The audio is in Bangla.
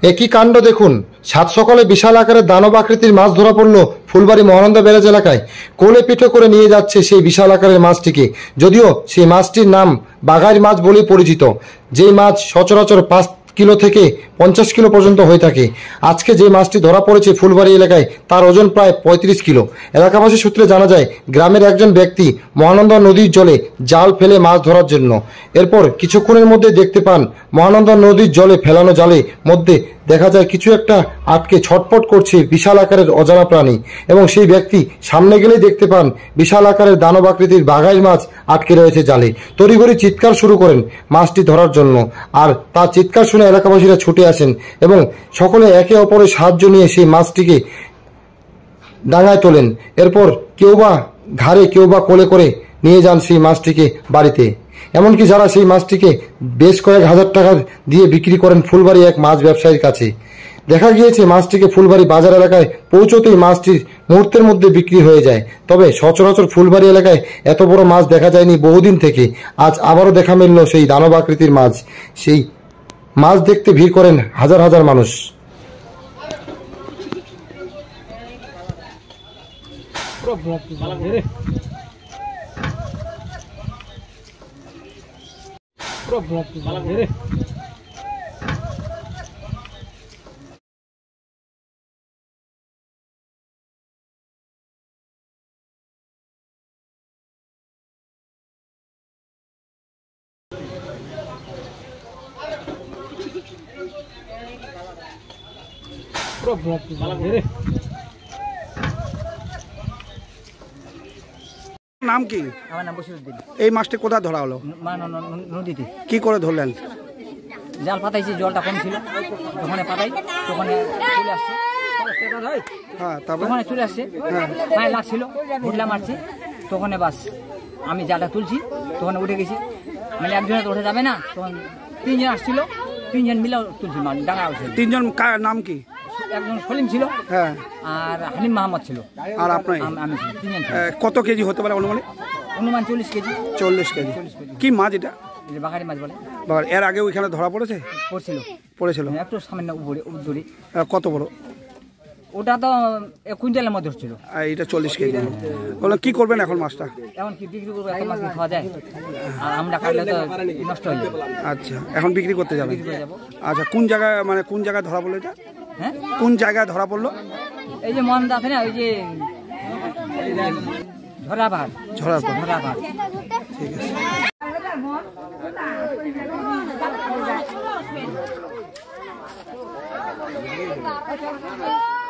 একই কাণ্ড দেখুন। সাত সকালে বিশাল আকারের দানব আকৃতির মাছ ধরা পড়ল ফুলবাড়ী মহানন্দা ব্যারেজ এলাকায়। কোলে পিঠে করে নিয়ে যাচ্ছে সেই বিশাল আকারের মাছটিকে। যদিও সেই মাছটির নাম বাঘাইর মাছ বলেই পরিচিত, যেই মাছ সচরাচর 5 কিলো থেকে 50 কিলো পর্যন্ত হয়ে থাকে। আজকে যে মাছটি ধরা পড়েছে ফুলবাড়ী এলাকায় তার ওজন প্রায় 35 কিলো। এলাকাবাসী সূত্রে জানা যায়, গ্রামের একজন ব্যক্তি মহানন্দা নদীর জলে জাল ফেলে মাছ ধরার জন্য। এরপর কিছুক্ষণের মধ্যে দেখতে পান মহানন্দা নদীর জলে ফেলানো জালের মধ্যে দেখা যায় কিছু একটা আটকে ছটফট করছে বিশাল আকারের অজানা প্রাণী, এবং সেই ব্যক্তি সামনে গেলেই দেখতে পান বিশাল আকারের দানব আকৃতির বাঘাইর মাছ আটকে রয়েছে জালে। তড়িঘড়ি চিৎকার শুরু করেন মাছটি ধরার জন্য, আর তার চিৎকার শুনে এলাকাবাসীরা ছুটে আসেন এবং সকলে একে অপরের সাহায্য নিয়ে সেই মাছটিকে ডাঙায় তোলেন। এরপর কেউ বা ঘাড়ে কেউ বা কোলে করে নিয়ে যান সেই মাছটিকে বাড়িতে। এমনকি যারা সেই মাছটিকে বেশ কয়েক হাজার টাকা দিয়ে বিক্রি করেন ফুলবাড়ী এক মাছ ব্যবসায়ীর কাছে। দেখা গিয়েছে মাছটিকে ফুলবাড়ী বাজার এলাকায় পৌঁছতেই মাছটি মুহূর্তের মধ্যে বিক্রি হয়ে যায়। তবে সচরাচর ফুলবাড়ী এলাকায় এত বড় মাছ দেখা যায়নি বহুদিন থেকে। আজ আবারও দেখা মিলল সেই দানব আকৃতির মাছ। সেই মাছ দেখতে ভিড় করেন হাজার হাজার মানুষ। নাম কি? আমার নাম বশিরউদ্দিন। এই মাছটি কোথায় ধরা হলো? নদীতে। কি করে ধরলেন? জাল পাতাইছি, জলটা কম ছিল, ওখানে পাতাই, ওখানে চলে আসছে। হ্যাঁ, তারপর ওখানে চলে আসছে, পায়ে লাগছিল, ঘুরলা মারছি, তখন বাস আমি জালটা তুলছি, তখন উঠে গেছি। মানে একজনে তো উঠে যাবে না, তখন 3 জন আসছিল, 3 জন মিলে তুলছি মাছ, ডাঙা উঠছে। 3 জন নাম কি? একজন সলিম ছিল, হ্যাঁ, আর হানিম মাহমদ ছিল, আর আপনার? আমি ছিল। 3 জন। কত কেজি হতে পারে অনুমানিক? অনুমান 40 কেজি। 40 কেজি। কি মাছ এটা? বাঘারি মাছ বলে। এর আগে ওইখানে ধরা পড়েছে? পড়েছিল। একটু সামান্য উপরে। কত বড়? ওটা তো 1 কুইন্টালের মধ্যে ছিল। আর এটা 40 কেজি। বললাম কি করবেন এখন মাছটা? এখন কি বিক্রি করবো? এত মাছ খাওয়া যায়, আর আমরা কাটলে তো নষ্ট হয়ে যাবে। আচ্ছা, এখন বিক্রি করতে যাবেন? আচ্ছা, কোন জায়গায় ধরা পড়লো এটা? হ্যাঁ, কোন জায়গায় ধরা পড়লো? এই যে মন আছে না, ওই যে ঝরাবাদ। ঠিক আছে।